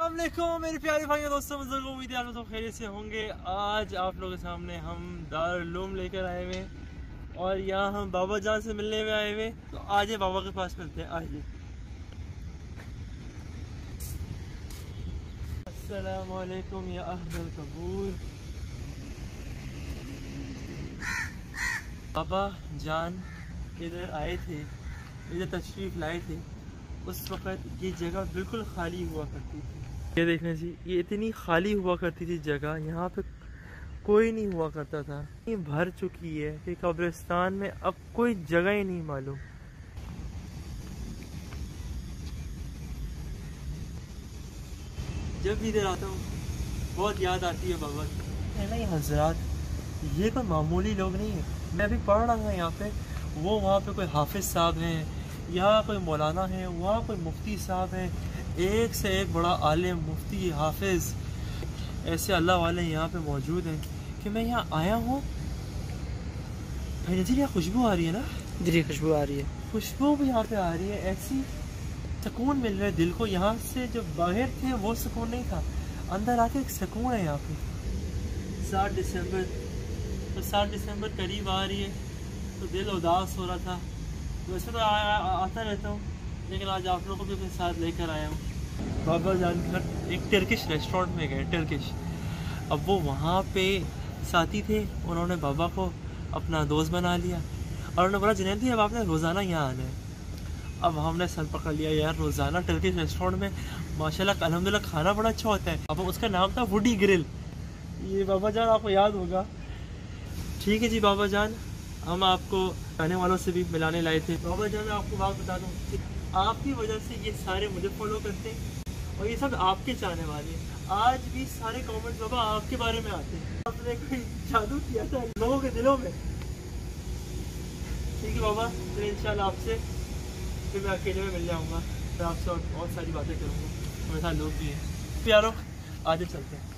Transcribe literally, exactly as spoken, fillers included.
अस्सलाम वालेकुम मेरे प्यारे भाइयों दोस्तों, बुजुर्गों, उम्मीद है आप लोग खैरियत से होंगे। आज आप लोगों के सामने हम दारुल उलूम लेकर आए हुए और यहाँ हम बाबा जान से मिलने में आए हुए। तो आज बाबा के पास मिलते हैं। आज अस्सलाम वालेकुम या अहल कबूल। बाबा जान इधर आए थे, इधर तशरीफ़ लाए थे। उस वक़्त ये जगह बिल्कुल खाली हुआ करती थी। ये देखने से ये इतनी खाली हुआ करती थी जगह, यहाँ पे कोई नहीं हुआ करता था। ये भर चुकी है कि कब्रिस्तान में अब कोई जगह ही नहीं मालूम। जब भी इधर आता हूँ बहुत याद आती है बाबा की। नहीं हजरात, ये कोई मामूली लोग नहीं है। मैं अभी पढ़ रहा था यहाँ पे, वो वहाँ पे कोई हाफिज साहब हैं, यहाँ कोई मौलाना है, वहाँ कोई मुफ्ती साहब हैं, एक से एक बड़ा आलिम, मुफ्ती, हाफिज, ऐसे अल्लाह वाले यहाँ पे मौजूद हैं कि मैं यहाँ आया हूँ। भाई यहाँ खुशबू आ रही है ना? जी खुशबू आ रही है, खुशबू भी यहाँ पे आ रही है। ऐसी सुकून मिल रहा है दिल को। यहाँ से जो बाहर थे वो सुकून नहीं था, अंदर आके एक सुकून है यहाँ पे। सात दिसंबर तो सात दिसंबर करीब आ रही है तो दिल उदास हो रहा था। वैसे तो आ, आ, आता रहता हूँ, लेकिन आज आप लोगों को भी अपने साथ लेकर आया हूँ। बाबा जान घर एक टर्किश रेस्टोरेंट में गए, टर्किश। अब वो वहाँ पे साथी थे, उन्होंने बाबा को अपना दोस्त बना लिया और उन्होंने बोला जुनैद जी अब आपने रोज़ाना यहाँ आना है। अब हमने सर पकड़ लिया, यार रोज़ाना टर्किश रेस्टोरेंट में माशाल्लाह अल्हम्दुलिल्लाह खाना बड़ा अच्छा होता है। अब उसका नाम था वुडी ग्रिल। ये बाबा जान आपको याद होगा। ठीक है जी बाबा जान, हम आपको आने वालों से भी मिलाने लाए थे। बाबा जान मैं आपको बात बता दूँ, आपकी वजह से ये सारे मुझे फॉलो करते हैं और ये सब आपके चाहने वाले हैं। आज भी सारे कमेंट्स बाबा आपके बारे में आते हैं, आपने कोई जादू किया था लोगों के दिलों में। ठीक है बाबा, तो इंशाल्लाह आपसे फिर मैं अकेले में मिल जाऊँगा, मैं आपसे और बहुत सारी बातें करूँगा। मेरे साथ लोग भी हैं। प्यारों आगे चलते हैं।